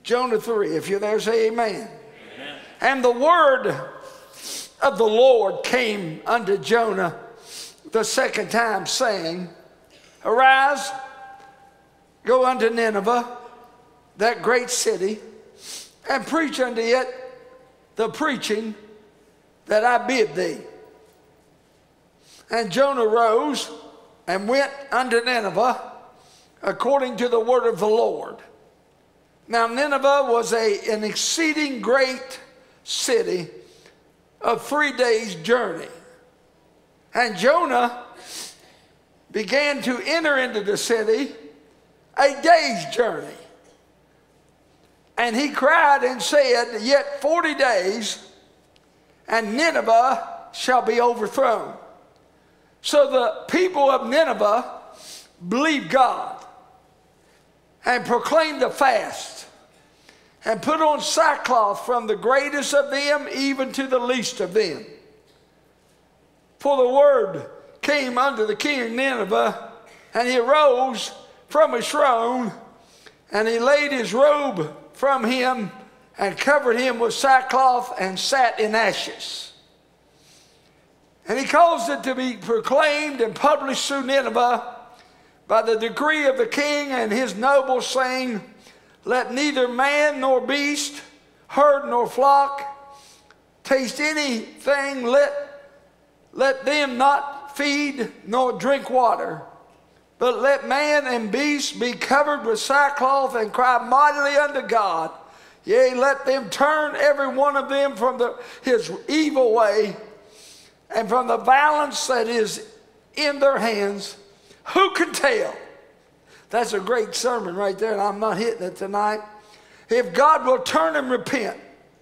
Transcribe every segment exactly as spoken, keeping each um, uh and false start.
Jonah three. If you're there, say amen. Amen. And the word of the Lord came unto Jonah the second time, saying, Arise, go unto Nineveh, that great city, and preach unto it the preaching that I bid thee. And Jonah rose and went unto Nineveh according to the word of the Lord. Now Nineveh was a, an exceeding great city of three days' journey. And Jonah began to enter into the city a day's journey. And he cried and said, Yet forty days, and Nineveh shall be overthrown. So the people of Nineveh believed God and proclaimed a fast and put on sackcloth from the greatest of them even to the least of them. For the word came unto the king of Nineveh, and he arose from his throne, and he laid his robe from him and covered him with sackcloth and sat in ashes. And he caused it to be proclaimed and published through Nineveh by the decree of the king and his nobles, saying, Let neither man nor beast, herd nor flock, taste anything, let, let them not feed nor drink water. But let man and beast be covered with sackcloth and cry mightily unto God. Yea, let them turn every one of them from the, his evil way and from the violence that is in their hands. Who can tell? That's a great sermon right there, and I'm not hitting it tonight. If God will turn and repent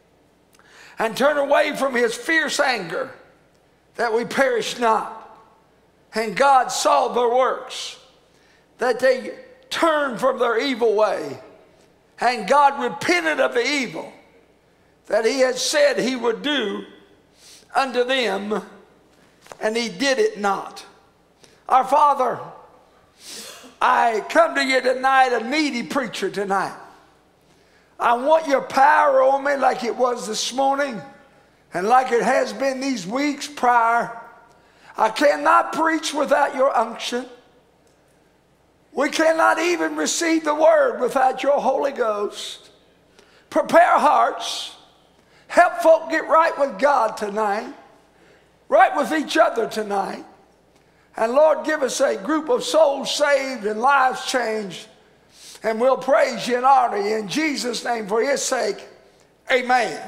and turn away from his fierce anger, that we perish not. And God saw their works, that they turned from their evil way. And God repented of the evil that he had said he would do unto them, and he did it not. Our Father, I come to you tonight, a needy preacher tonight. I want your power on me like it was this morning and like it has been these weeks prior. I cannot preach without your unction. We cannot even receive the word without your Holy Ghost. Prepare hearts. Help folk get right with God tonight. Right with each other tonight. And Lord, give us a group of souls saved and lives changed. And we'll praise you and honor you in Jesus' name for his sake. Amen.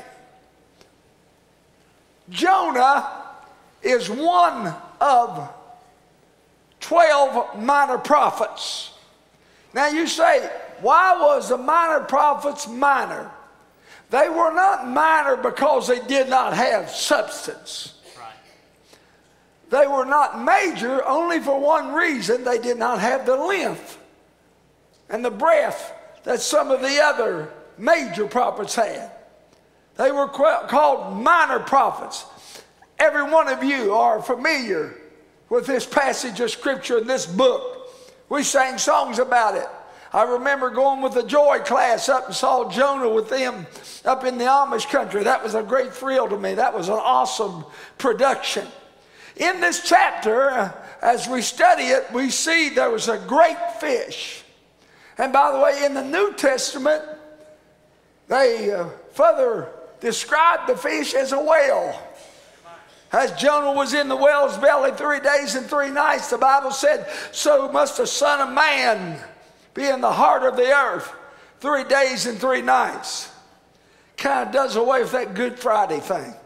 Jonah is one of twelve minor prophets. Now you say, why was the minor prophets minor? They were not minor because they did not have substance. They were not major only for one reason: they did not have the length and the breadth that some of the other major prophets had. They were called minor prophets. Every one of you are familiar with this passage of scripture in this book. We sang songs about it. I remember going with the Joy class up and saw Jonah with them up in the Amish country. That was a great thrill to me. That was an awesome production. In this chapter, uh, as we study it, we see there was a great fish. And by the way, in the New Testament, they uh, further described the fish as a whale. As Jonah was in the whale's belly three days and three nights, the Bible said, so must the Son of Man be in the heart of the earth three days and three nights. Kind of does away with that Good Friday thing.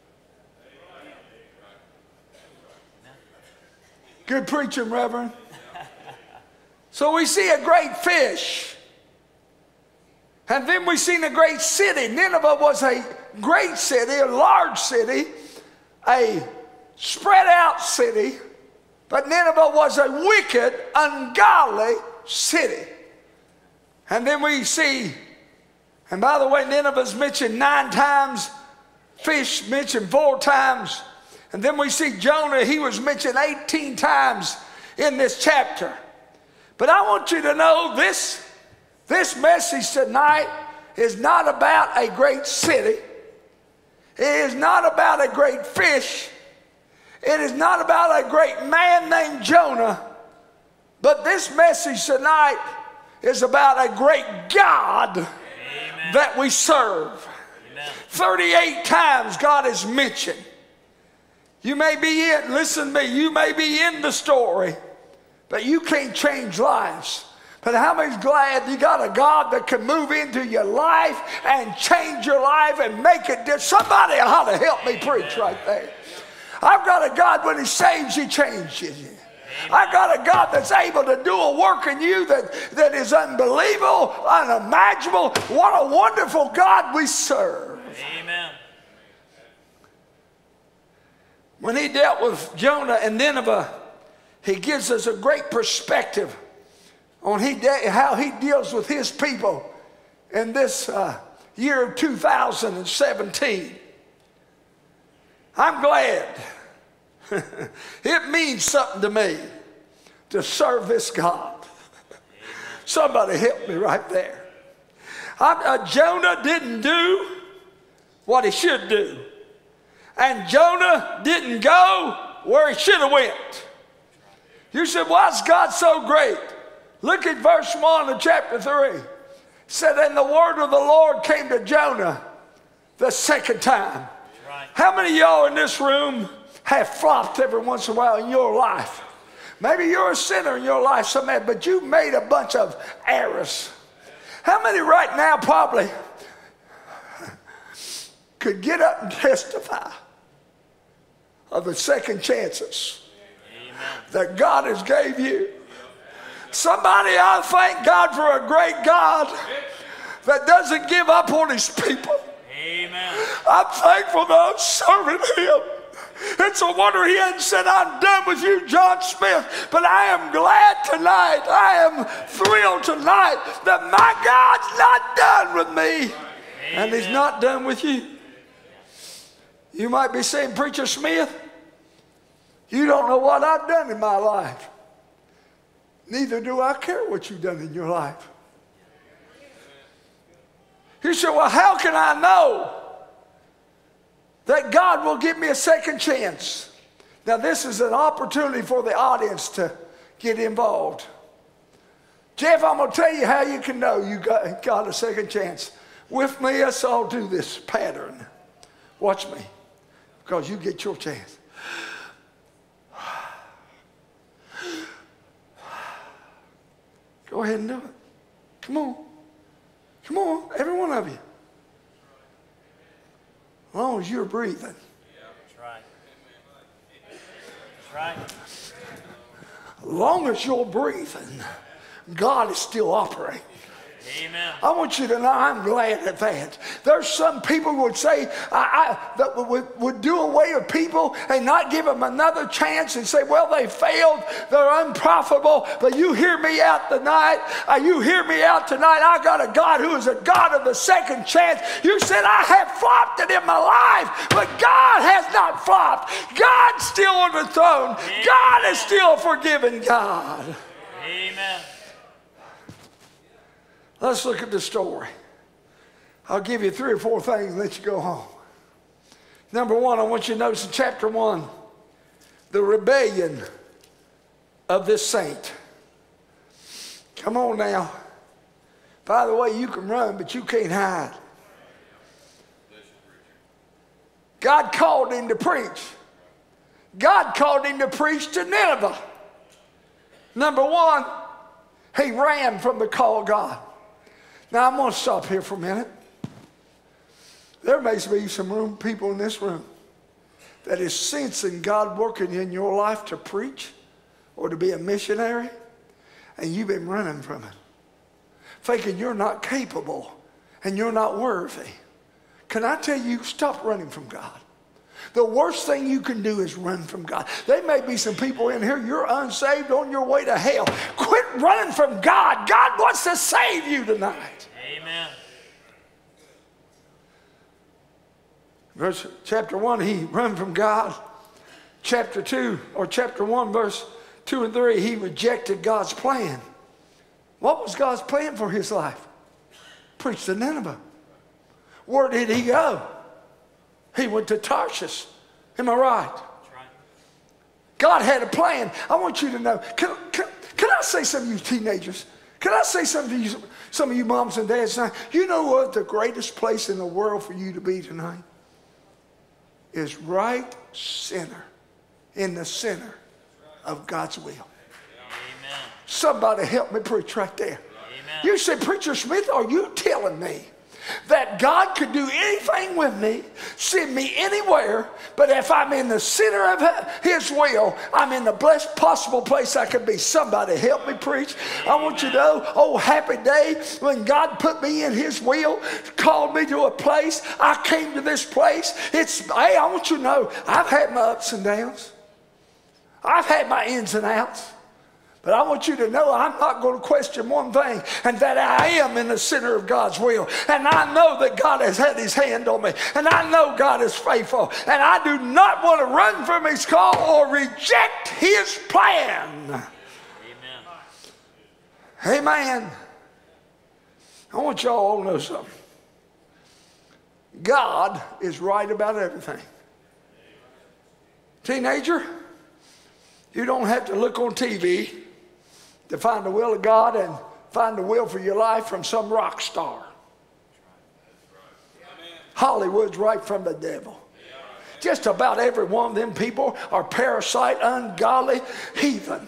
Good preaching, Reverend. So we see a great fish. And then we see a great city. Nineveh was a great city, a large city, a spread out city. But Nineveh was a wicked, ungodly city. And then we see, and by the way, Nineveh's mentioned nine times, fish mentioned four times. And then we see Jonah, he was mentioned eighteen times in this chapter. But I want you to know this, this message tonight is not about a great city. It is not about a great fish. It is not about a great man named Jonah. But this message tonight is about a great God Amen. That we serve. Amen. thirty-eight times God is mentioned. You may be in, listen to me, you may be in the story, but you can't change lives. But how many's glad you got a God that can move into your life and change your life and make it different? Somebody ought to help me preach right there. I've got a God, when he saves, he changes you. I've got a God that's able to do a work in you that, that is unbelievable, unimaginable. What a wonderful God we serve. Amen. When he dealt with Jonah and Nineveh, he gives us a great perspective on he how he deals with his people in this uh, year of two thousand seventeen. I'm glad. It means something to me to serve this God. Somebody help me right there. I, uh, Jonah didn't do what he should do. And Jonah didn't go where he should have went. You said, why is God so great? Look at verse one of chapter three. It said, and the word of the Lord came to Jonah the second time. Right. How many of y'all in this room have flopped every once in a while in your life? Maybe you're a sinner in your life, somehow, but you've made a bunch of errors. How many right now probably could get up and testify of the second chances Amen. That God has gave you? Somebody ought to thank God for a great God that doesn't give up on his people. Amen. I'm thankful that I'm serving him. It's a wonder he hadn't said, I'm done with you, John Smith. But I am glad tonight, I am thrilled tonight that my God's not done with me. Amen. And he's not done with you. You might be saying, Preacher Smith, you don't know what I've done in my life. Neither do I care what you've done in your life. You say, well, how can I know that God will give me a second chance? Now, this is an opportunity for the audience to get involved. Jeff, I'm going to tell you how you can know you got, got a second chance. With me, let's all do this pattern. Watch me, because you get your chance. Go ahead and do it. Come on. Come on, every one of you. As long as you're breathing. That's right. That's right. As long as you're breathing, God is still operating. Amen. I want you to know I'm glad at that. There's some people who would say I, I, that would, would do away with people and not give them another chance and say, well, they failed, they're unprofitable. But you hear me out tonight. Uh, you hear me out tonight. I got a God who is a God of the second chance. You said I have flopped it in my life, but God has not flopped. God's still on the throne. Amen. God is still a forgiving God. Amen. Let's look at the story. I'll give you three or four things and let you go home. Number one, I want you to notice in chapter one, the rebellion of this saint. Come on now. By the way, you can run, but you can't hide. God called him to preach. God called him to preach to Nineveh. Number one, he ran from the call of God. Now, I'm going to stop here for a minute. There may be some room, people in this room that is sensing God working in your life to preach or to be a missionary, and you've been running from it, thinking you're not capable and you're not worthy. Can I tell you, stop running from God. The worst thing you can do is run from God. There may be some people in here, you're unsaved on your way to hell. Quit running from God. God wants to save you tonight. Amen. Verse chapter one, he ran from God. Chapter two, or chapter one, verse two and three, he rejected God's plan. What was God's plan for his life? preached to Nineveh. Where did he go? He went to Tarshish. Am I right? That's right. God had a plan. I want you to know. Can, can, can I say something to you teenagers? Can I say something to you, some of you moms and dads tonight? You know what the greatest place in the world for you to be tonight? Is right center, in the center of God's will. Amen. Somebody help me preach right there. Amen. You say, Preacher Smith, are you telling me that God could do anything with me, send me anywhere, but if I'm in the center of his will, I'm in the best possible place I could be? Somebody help me preach. I want you to know, oh, happy day when God put me in his will, called me to a place. I came to this place. It's, hey, I want you to know, I've had my ups and downs. I've had my ins and outs. But I want you to know I'm not going to question one thing, and that I am in the center of God's will. And I know that God has had his hand on me. And I know God is faithful. And I do not want to run from his call or reject his plan. Amen. Amen. I want y'all all to know something. God is right about everything. Teenager, you don't have to look on T V to find the will of God and find the will for your life from some rock star. Hollywood's right from the devil. Just about every one of them people are parasite, ungodly, heathen.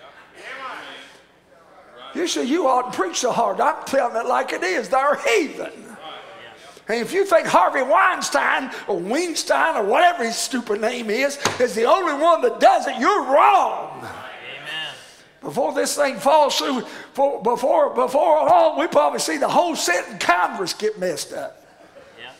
You say, you oughtn't preach so hard. I'm telling it like it is. They're heathen. And if you think Harvey Weinstein or Weinstein or whatever his stupid name is, is the only one that does it, you're wrong. Before this thing falls through, for, before, before all, we probably see the whole Senate and Congress get messed up. Yeah.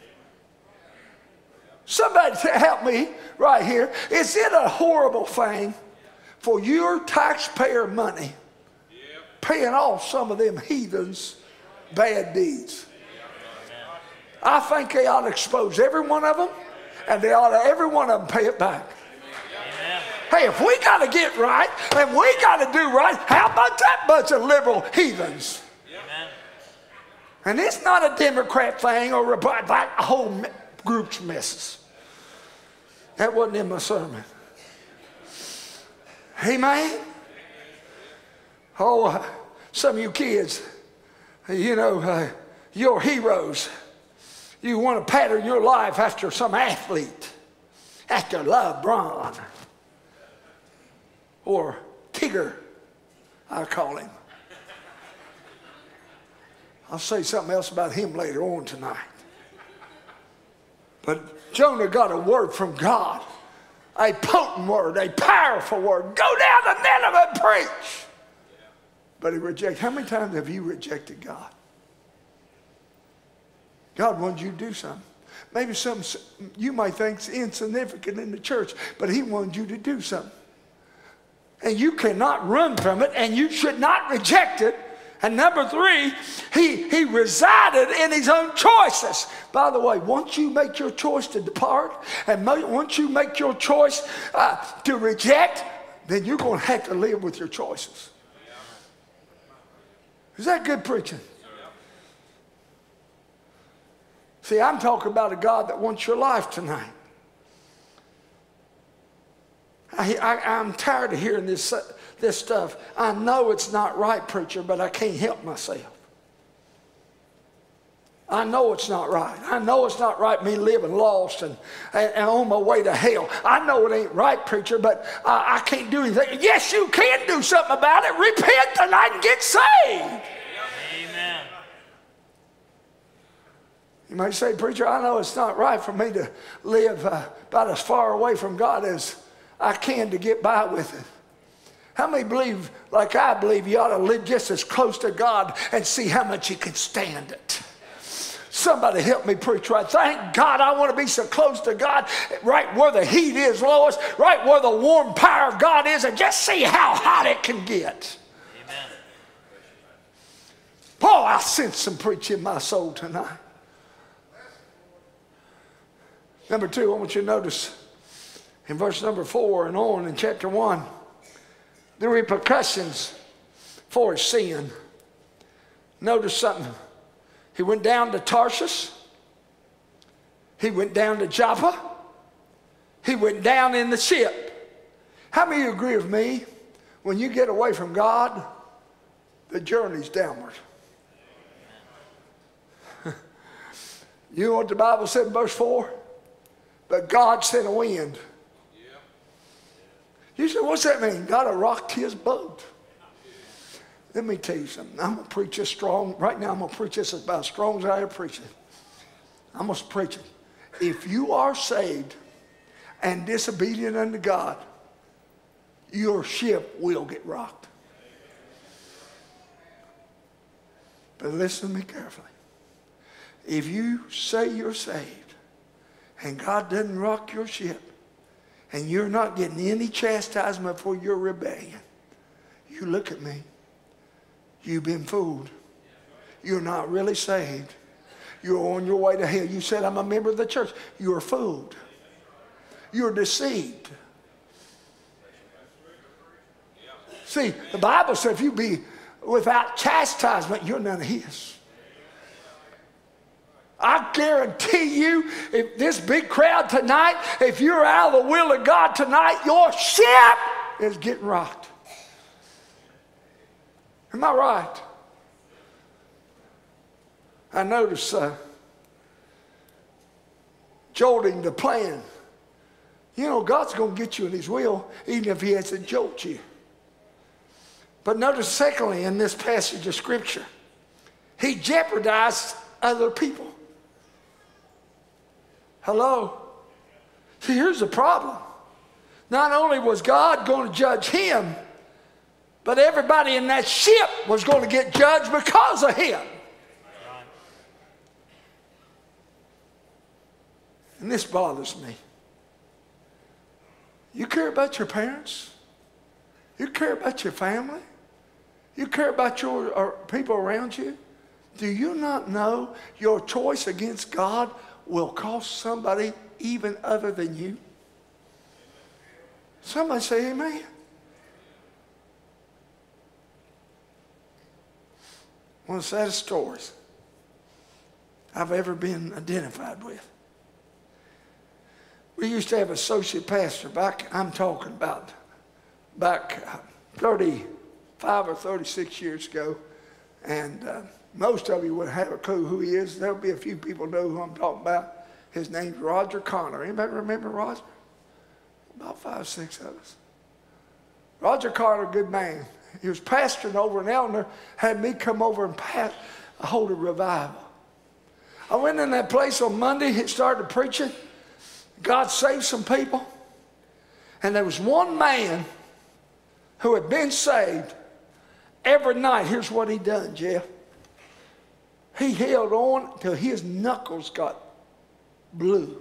Somebody help me right here. Is it a horrible thing for your taxpayer money paying off some of them heathens' bad deeds? I think they ought to expose every one of them, and they ought to, every one of them, pay it back. Hey, if we got to get right and we got to do right, how about that bunch of liberal heathens? Amen. And it's not a Democrat thing or Republican, like the whole group's messes. That wasn't in my sermon. Amen. Oh, uh, some of you kids, you know, uh, you're heroes. You want to pattern your life after some athlete, after LeBron. Or Tigger, I call him. I'll say something else about him later on tonight. But Jonah got a word from God, a potent word, a powerful word. Go down to Nineveh and preach. But he rejected. How many times have you rejected God? God wanted you to do something. Maybe something you might think is insignificant in the church, but he wanted you to do something. And you cannot run from it, and you should not reject it. And number three, he, he resided in his own choices. By the way, once you make your choice to depart, and once you make your choice uh, to reject, then you're going to have to live with your choices. Is that good preaching? See, I'm talking about a God that wants your life tonight. I, I, I'm tired of hearing this, uh, this stuff. I know it's not right, preacher, but I can't help myself. I know it's not right. I know it's not right me living lost and, and, and on my way to hell. I know it ain't right, preacher, but uh, I can't do anything. Yes, you can do something about it. Repent tonight and get saved. Amen. You might say, preacher, I know it's not right for me to live uh, about as far away from God as I can to get by with it. How many believe, like I believe, you ought to live just as close to God and see how much you can stand it? Somebody help me preach right. Thank God I want to be so close to God, right where the heat is lowest, right where the warm power of God is, and just see how hot it can get. Amen. Oh, I sense some preaching in my soul tonight. Number two, I want you to notice in verse number four and on in chapter one, the repercussions for his sin. Notice something. He went down to Tarshish. He went down to Joppa. He went down in the ship. How many of you agree with me? When you get away from God, the journey's downward. You know what the Bible said in verse four? But God sent a wind. You say, what's that mean? God had rocked his boat. Let me tell you something. I'm going to preach this strong. Right now I'm going to preach this about as strong as I ever preach it. I'm going to preach it. If you are saved and disobedient unto God, your ship will get rocked. But listen to me carefully. If you say you're saved and God doesn't rock your ship and you're not getting any chastisement for your rebellion, you look at me. You've been fooled. You're not really saved. You're on your way to hell. You said, I'm a member of the church. You're fooled. You're deceived. See, the Bible says if you be without chastisement, you're none of his. I guarantee you, if this big crowd tonight, if you're out of the will of God tonight, your ship is getting rocked. Am I right? I notice uh, jolting the plan. You know, God's going to get you in his will, even if he has to jolt you. But notice, secondly, in this passage of Scripture, he jeopardized other people. Hello? See, here's the problem. Not only was God going to judge him, but everybody in that ship was going to get judged because of him. And this bothers me. You care about your parents? You care about your family? You care about your or people around you? Do you not know your choice against God will cost somebody even other than you? Somebody say amen. One of the saddest stories I've ever been identified with. We used to have an associate pastor back, I'm talking about back uh, thirty-five or thirty-six years ago. And uh, most of you would have a clue who he is. There'll be a few people know who I'm talking about. His name's Roger Connor. Anybody remember Roger? About five, six of us. Roger Connor, good man. He was pastoring over in Elner, had me come over and pass, hold a revival. I went in that place on Monday, he started preaching. God saved some people. And there was one man who had been saved. Every night, here's what he done, Jeff. He held on till his knuckles got blue.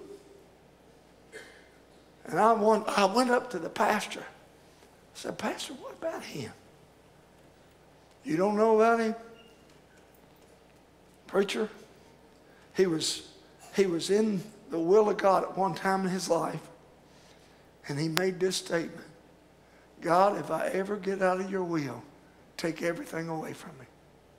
And I went, I went up to the pastor. I said, Pastor, what about him? You don't know about him? Preacher, he was, he was in the will of God at one time in his life. And he made this statement. God, if I ever get out of your will, take everything away from me.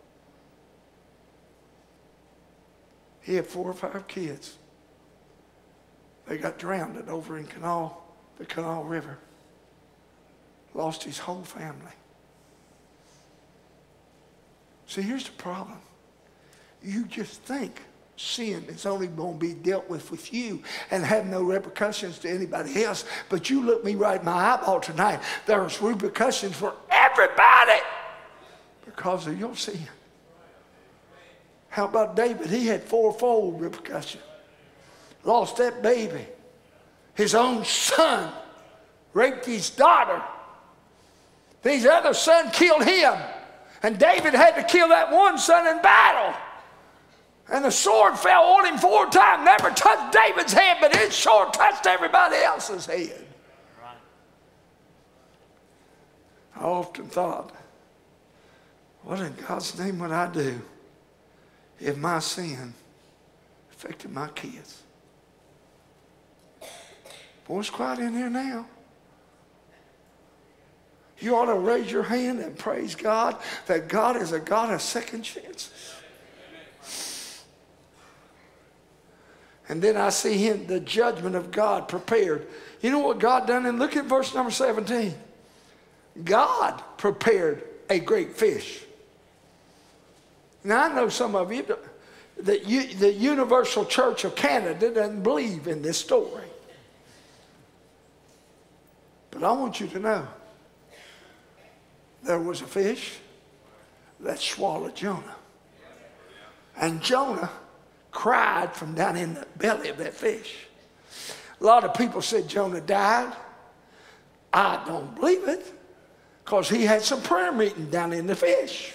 He had four or five kids. They got drowned over in Canal, the Canal River. Lost his whole family. See, here's the problem. You just think sin is only going to be dealt with with you and have no repercussions to anybody else. But you look me right in my eyeball tonight. There's repercussions for everybody because of your sin. How about David? He had fourfold repercussion. Lost that baby. His own son raped his daughter. His other son killed him. And David had to kill that one son in battle. And the sword fell on him four times. Never touched David's head, but his sword touched everybody else's head. Right. I often thought, what in God's name would I do if my sin affected my kids? Boy, it's quiet in here now. You ought to raise your hand and praise God that God is a God of second chances. And then I see him, the judgment of God prepared. You know what God done? And look at verse number seventeen. God prepared a great fish. Now I know some of you, that you, the Universal Church of Canada doesn't believe in this story. But I want you to know, there was a fish that swallowed Jonah. And Jonah cried from down in the belly of that fish. A lot of people said Jonah died. I don't believe it, because he had some prayer meeting down in the fish.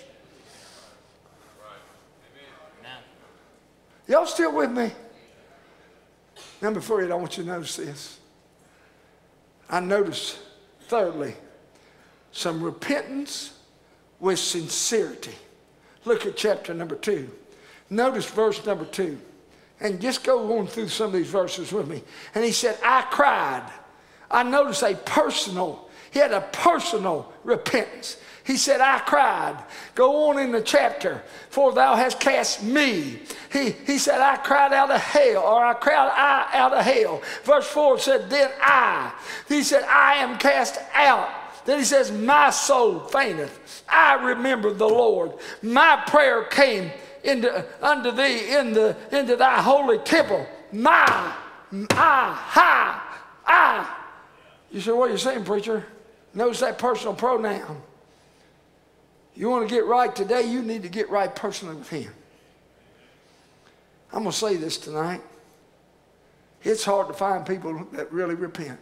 Y'all still with me? Number three, I want you to notice this. I notice, thirdly, some repentance with sincerity. Look at chapter number two. Notice verse number two. And just go on through some of these verses with me. And he said, I cried. I noticed a personal, he had a personal repentance. He said, I cried. Go on in the chapter. For thou hast cast me. He, he said, I cried out of hell. Or I cried I out of hell. Verse four said, then I. He said, I am cast out. Then he says, my soul fainteth. I remember the Lord. My prayer came into, unto thee in the, into thy holy temple. My, I, ha, I. You say, what are you saying, preacher? Notice that personal pronoun. You want to get right today, you need to get right personally with him. I'm going to say this tonight. It's hard to find people that really repent.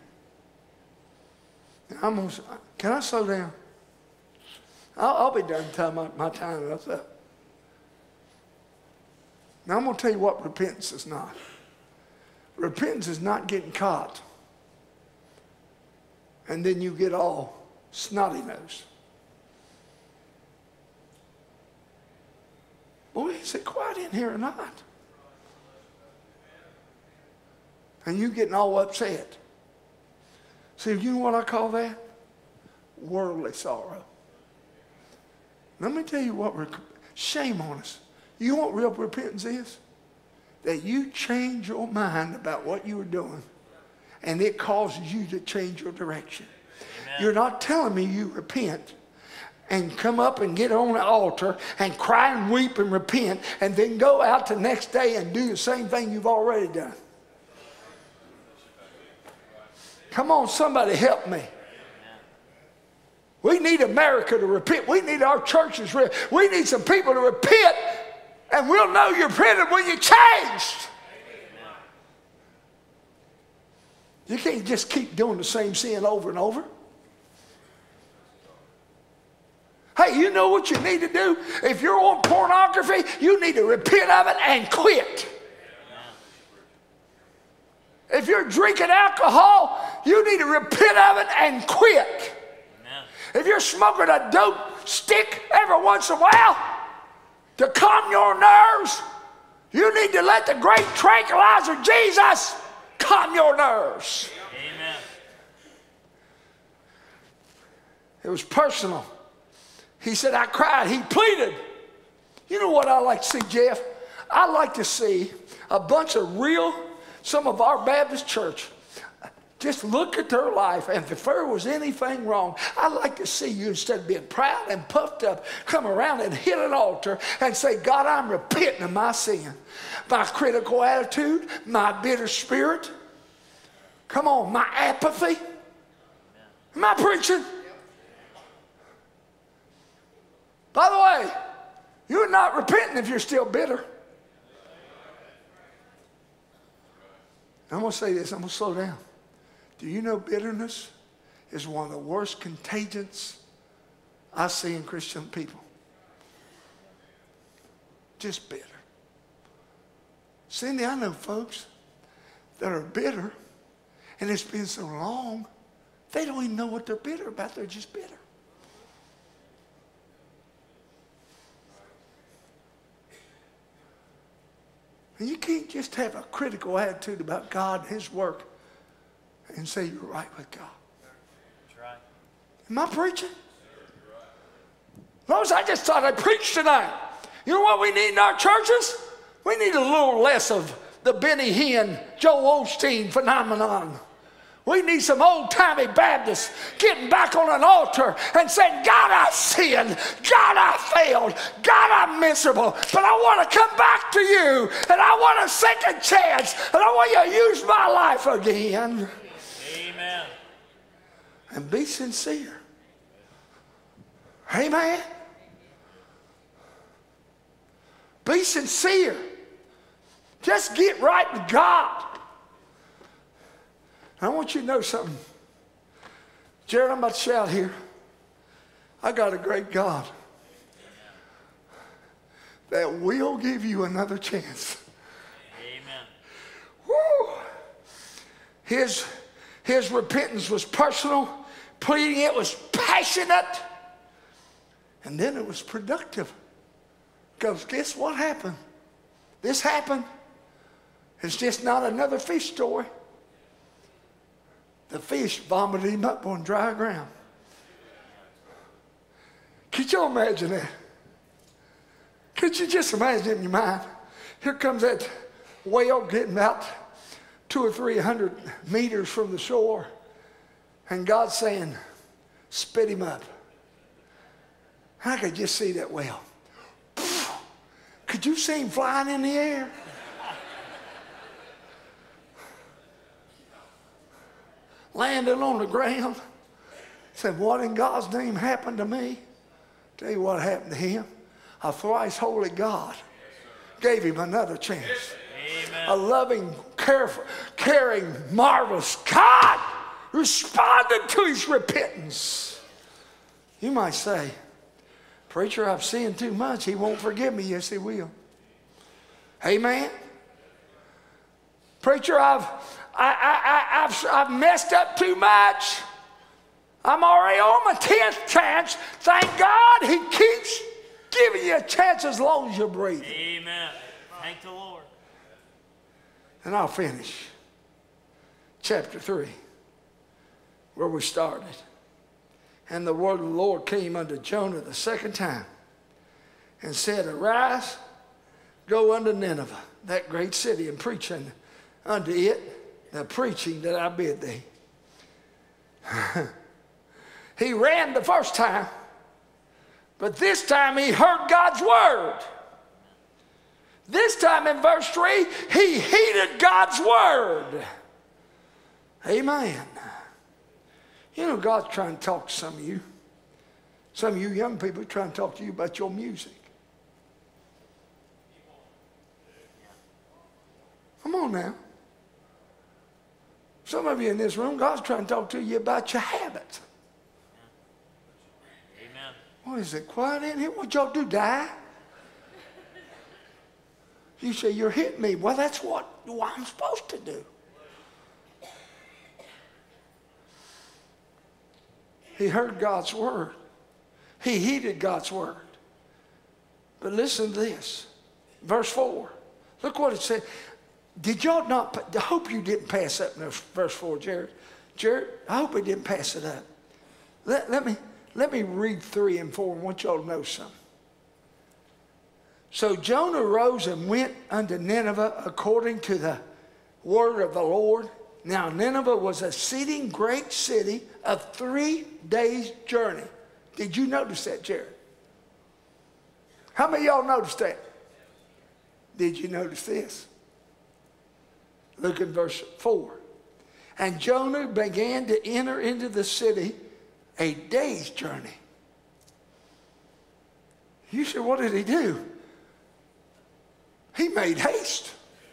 I'm gonna, can I slow down? I'll, I'll be done time my, my time is up. Now I'm going to tell you what repentance is not. Repentance is not getting caught, and then you get all snotty nose. Boy, is it quiet in here or not? And you getting all upset. See, you know what I call that? Worldly sorrow. Let me tell you what, shame on us. You know what real repentance is? That you change your mind about what you were doing, and it causes you to change your direction. Amen. You're not telling me you repent and come up and get on the altar and cry and weep and repent and then go out the next day and do the same thing you've already done. Come on, somebody help me. We need America to repent. We need our churches. We need some people to repent, and we'll know you're repented when you changed. You can't just keep doing the same sin over and over. Hey, you know what you need to do? If you're on pornography, you need to repent of it and quit. If you're drinking alcohol, you need to repent of it and quit. If you're smoking a dope stick every once in a while to calm your nerves, you need to let the great tranquilizer Jesus calm your nerves. Amen. It was personal. He said, I cried. He pleaded. You know what I like to see, Jeff? I like to see a bunch of real, some of our Baptist church, just look at their life, and if there was anything wrong, I'd like to see you, instead of being proud and puffed up, come around and hit an altar and say, God, I'm repenting of my sin, my critical attitude, my bitter spirit. Come on, my apathy. Am I preaching? By the way, you're not repenting if you're still bitter. I'm going to say this. I'm going to slow down. Do you know bitterness is one of the worst contagions I see in Christian people? Just bitter. Cindy, I know folks that are bitter, and it's been so long, they don't even know what they're bitter about. They're just bitter. And you can't just have a critical attitude about God and his work and say you're right with God. That's right. Am I preaching? Notice I just thought I'd preach tonight. You know what we need in our churches? We need a little less of the Benny Hinn, Joel Osteen phenomenon. We need some old-timey Baptists getting back on an altar and saying, God, I sinned. God, I failed. God, I'm miserable. But I want to come back to you. And I want a second chance. And I want you to use my life again. Amen. And be sincere. Amen. Be sincere. Just get right with God. I want you to know something. Jared, I'm about to shout here. I got a great God that will give you another chance. Amen. Woo! His, his repentance was personal. Pleading it was passionate. And then it was productive. Because guess what happened? This happened. It's just not another fish story. The fish vomited him up on dry ground. Could you imagine that? Could you just imagine it in your mind? Here comes that whale getting about two or three hundred meters from the shore. And God's saying, spit him up. I could just see that whale. Could you see him flying in the air? Landed on the ground. Said, what in God's name happened to me? Tell you what happened to him. A thrice holy God gave him another chance. Amen. A loving, careful, caring, marvelous God responded to his repentance. You might say, preacher, I've sinned too much. He won't forgive me. Yes, he will. Amen. Preacher, I've I, I, I, I've, I've messed up too much. I'm already on my tenth chance. Thank God he keeps giving you a chance as long as you're breathing. Amen. Thank the Lord. And I'll finish. Chapter three, where we started. And the word of the Lord came unto Jonah the second time and said, arise, go unto Nineveh, that great city, and preach unto it the preaching that I bid thee. He ran the first time, but this time he heard God's word. This time in verse three, he heeded God's word. Amen. You know, God's trying to talk to some of you. Some of you young people are trying to talk to you about your music. Come on now. Some of you in this room, God's trying to talk to you about your habits. Amen. What is it, quiet in here? What y'all do, die? You say, you're hitting me. Well, that's what, what I'm supposed to do. He heard God's word. He heeded God's word. But listen to this. Verse four. Look what it said. Did y'all not, I hope you didn't pass up in verse four, Jared. Jared, I hope we didn't pass it up. Let, let, me, let me read three and four and want y'all to know something. So Jonah rose and went unto Nineveh according to the word of the Lord. Now Nineveh was a exceeding great city of three days' journey. Did you notice that, Jared? How many of y'all noticed that? Did you notice this? Look at verse four. And Jonah began to enter into the city a day's journey. You said, what did he do? He made haste.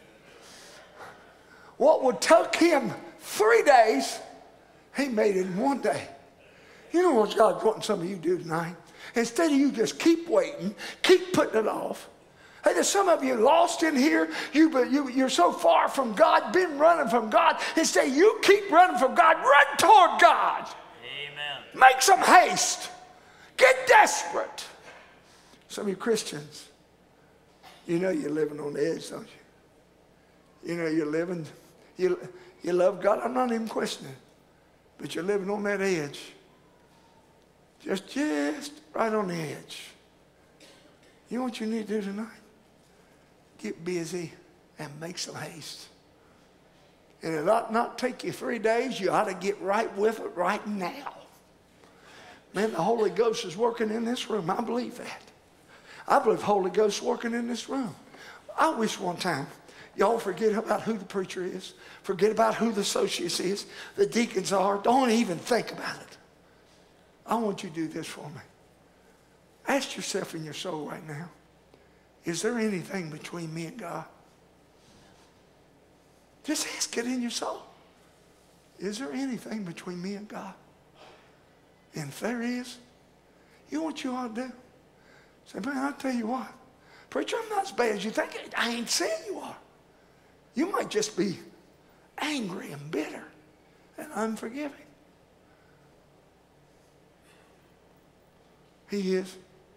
What would take him three days, he made it in one day. You know what God's wanting some of you to do tonight? Instead of you just keep waiting, keep putting it off. Hey, there's some of you lost in here. You, you, you're so far from God, been running from God. Instead, you keep running from God. Run toward God. Amen. Make some haste. Get desperate. Some of you Christians, you know you're living on the edge, don't you? You know you're living, you, you love God. I'm not even questioning. But you're living on that edge. Just, just right on the edge. You know what you need to do tonight? Get busy and make some haste. And it ought not take you three days. You ought to get right with it right now. Man, the Holy Ghost is working in this room. I believe that. I believe the Holy Ghost is working in this room. I wish one time y'all forget about who the preacher is. Forget about who the associates is, the deacons are. Don't even think about it. I want you to do this for me. Ask yourself in your soul right now, is there anything between me and God? Just ask it in your soul. Is there anything between me and God? And if there is, you know what you ought to do? Say, man, I'll tell you what. Preacher, I'm not as bad as you think. I ain't saying you are. You might just be angry and bitter and unforgiving. He is.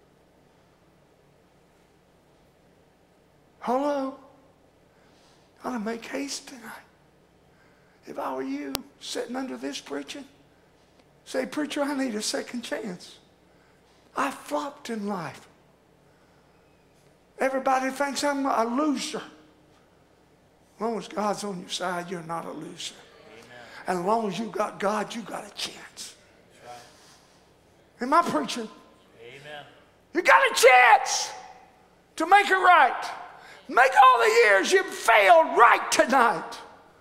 Hello? I'm going to make haste tonight. If I were you, sitting under this preaching, say, preacher, I need a second chance. I flopped in life. Everybody thinks I'm a loser. As long as God's on your side, you're not a loser. Amen. And as long as you got God, you got a chance. Right. Am I preaching? Amen. You got a chance to make it right. Make all the years you've failed right tonight.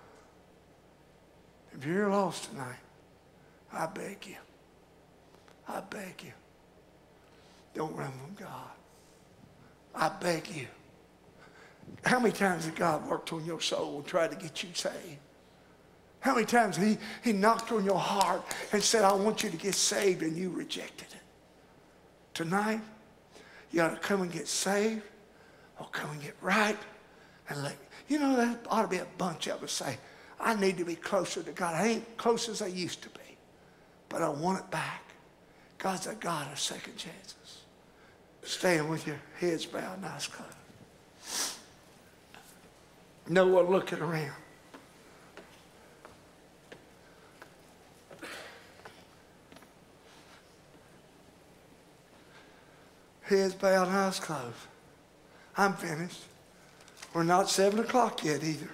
If you're lost tonight, I beg you. I beg you. Don't run from God. I beg you. How many times has God worked on your soul and tried to get you saved? How many times he, he knocked on your heart and said, I want you to get saved, and you rejected it? Tonight, you ought to come and get saved or come and get right. And let, you know, there ought to be a bunch of us say, I need to be closer to God. I ain't close as I used to be, but I want it back. God's a God of second chances. Stand with your heads bowed and eyes closed. No one looking around. Heads bowed and eyes closed. I'm finished. We're not seven o'clock yet either.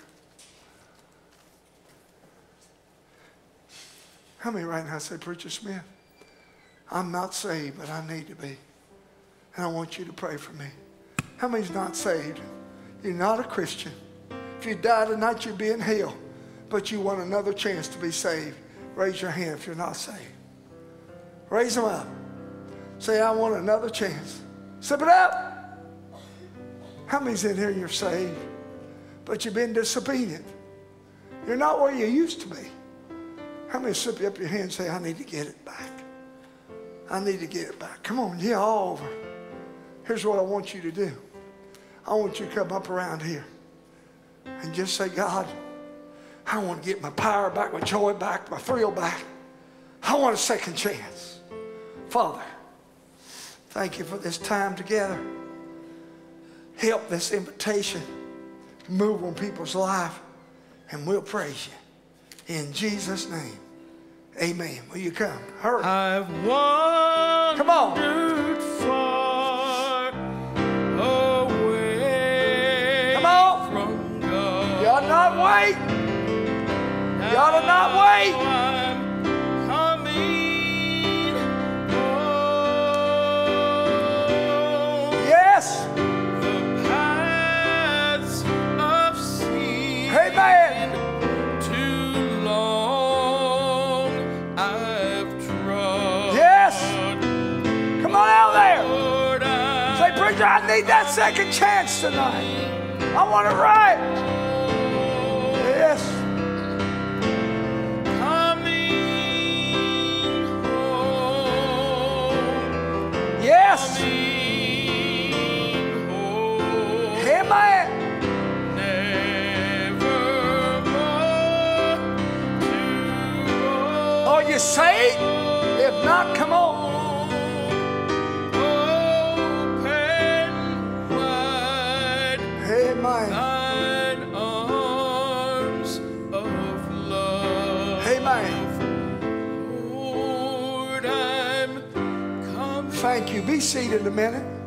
How many right now say, Preacher Smith, I'm not saved, but I need to be. And I want you to pray for me. How many's not saved? You're not a Christian. If you die tonight, you'd be in hell. But you want another chance to be saved. Raise your hand if you're not saved. Raise them up. Say, I want another chance. Slip it up. How many's in here you're saved, but you've been disobedient? You're not where you used to be. How many slip up your hand and say, I need to get it back? I need to get it back. Come on, yeah, all over. Here's what I want you to do. I want you to come up around here and just say, God, I want to get my power back, my joy back, my thrill back. I want a second chance. Father, thank you for this time together. Help this invitation move on people's life, and we'll praise you. In Jesus' name, amen. Will you come? Hurry. I've wandered Come on. far away Come on. from God. You ought not wait. You ought to not wait. I'm coming home. Yes. The paths of sin. Amen. Too long I've trod. Yes. Come on out there. Lord, I Say, preacher, I need that second chance tonight. I want it right. Yes. coming home. Yes. Coming home. Amen. Nevermore to go. Are you saved? If not, come on. Open wide Amen. thine arms of love. Amen. Lord, I'm coming. Thank you. Be seated a minute.